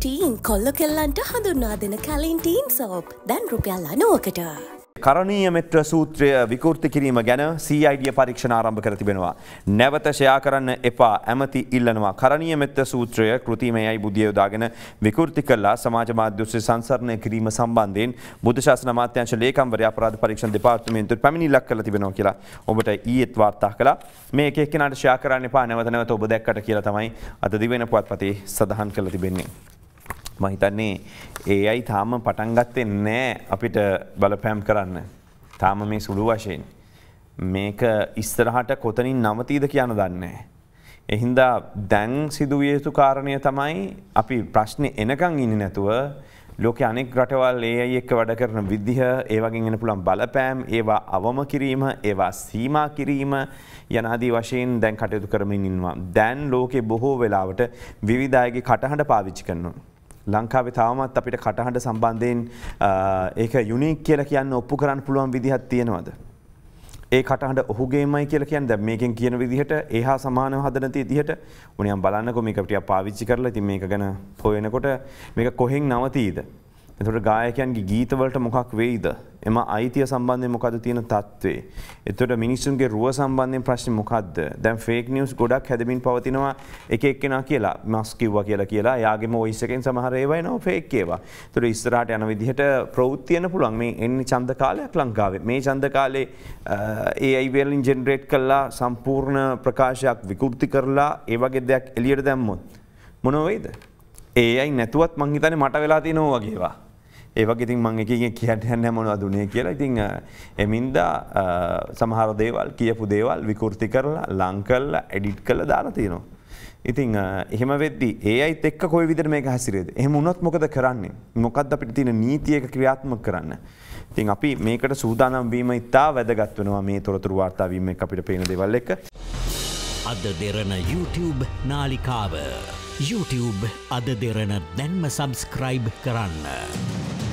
Teen කොල්ල කෙල්ලන්ට හඳුන්වා දෙන කලින් ටීන් සෝප් දැන් රුපියල් 90කට. කරණීය මෙත්‍ර සූත්‍රය විකෘති කිරීම ගැන CID පරීක්ෂණ ආරම්භ කර තිබෙනවා. නැවත ෂෙයා කරන්න එපා ඇමති ඉල්ලනවා. කරණීය මෙත්‍ර සූත්‍රය කෘතිමයයි බුද්ධිය යොදාගෙන විකෘති කළා සමාජ මාධ්‍ය ඔස්සේ සංසරණය කිරීම සම්බන්ධයෙන් බුද්ධ ශාසන අමාත්‍යාංශ ලේකම්වරයා අපරාධ පරීක්ෂණ දෙපාර්තමේන්තුවට පැමිණිල්ලක් කළා තිබෙනවා කියලා ඔබට ඊයේත් වාර්තා කළා. මේ එක එක්කෙනාට ෂෙයා කරන්න එපා නැවත නැවත ඔබ දැක්කට කියලා තමයි අද දිවෙන පුවත්පතේ සඳහන් කරලා තිබෙන්නේ. මම හිතන්නේ AI තාම පටන් ගත්තේ නැහැ අපිට බලපෑම් කරන්න. තාම මේ සුළු වශයෙන් මේක ඉස්සරහට කොතනින් නවතීද කියන දන්නේ නැහැ. ඒ හින්දා දැන් සිදුවිය යුතු කාරණය තමයි අපි ප්‍රශ්නේ එනකන් ඉන්නේ නැතුව ලෝකයේ අනෙක් රටවල් AI එක්ක වැඩ කරන විදිහ, ඒ වගේම එන පුළුවන් බලපෑම්, ඒවා අවම කිරීම, ඒවා සීමා කිරීම යනාදී වශයෙන් දැන් කටයුතු කරමින් ඉන්නවා. දැන් ලෝකේ බොහෝ වෙලාවට විවිධ අයගේ කටහඬ පාවිච්චි කරනවා. ලංකාවේ තාමත් අපිට කටහඬ සම්බන්ධයෙන් ඒක යුනික් කියලා කියන්න ඔප්පු කරන්න පුළුවන් විදිහක් තියෙනවද? ඒ කටහඬ ඔහුගේමයි කියලා කියන්නේ දැන් මේකෙන් කියන විදිහට ඒහා සමානව හදන විදිහට උනියම් බලන්නකො මේක ටිකක් පාවිච්චි කරලා ඉතින් මේක ගැන හොයනකොට මේක කොහෙන් නවතීද? එතකොට ගායකයන්ගේ ගීත වලට මොකක් වෙයිද? එම අයිතිය සම්බන්ධයෙන් මොකද තියෙන තත්ත්වය? එතකොට මිනිස්සුන්ගේ රුව සම්බන්ධයෙන් ප්‍රශ්නේ මොකද්ද? දැන් ෆේක් නිවුස් ගොඩක් හැදෙමින් පවතිනවා එක එක්කෙනා කියලා මස් කිව්වා කියලා එයාගේ වොයිස් එකෙන් සමහර ඒවා එනවා ෆේක් ඒවා. එතකොට ඉස්සරහට යන විදිහට ප්‍රවෘත්ති වෙන පුළුවන්. මේ එන්නේ ඡන්ද කාලයක් ලංකාවේ. මේ ඡන්ද කාලේ AI වලින් ජෙනරේට් කළා සම්පූර්ණ ප්‍රකාශයක් විකෘති කරලා ඒ වගේ දෙයක් එළියට දැම්මොත් මොනව වෙයිද? AI නැතුවත් මං හිතන්නේ මට වෙලා තියෙනවා වගේ ඒවා. ඒ වගේ ඉතින් මම එක එක කියන්න යන්නේ මොනවද උනේ කියලා. ඉතින් එමින්දා සමහර දේවල් කියපු දේවල් විකෘති කරලා ලං කරලා එඩිට් කරලා දාලා තියෙනවා. ඉතින් එහෙම වෙද්දී AIත් එක්ක කොයි විදිහට මේක හැසිරෙයිද? එහෙම වුණොත් මොකද කරන්නේ? මොකක්ද අපිට තියෙන නීතියක ක්‍රියාත්මක කරන්න? ඉතින් අපි මේකට සූදානම් වීම ඉතා වැදගත් වෙනවා මේ තොරතුරු වාර්තා වීම එක්ක අපිට පේන දේවල් එක්ක. අද දෙරණ YouTube නාලිකාව YouTube අද දෙරණ දැන්ම සබස්ක්‍රයිබ් කරන්න.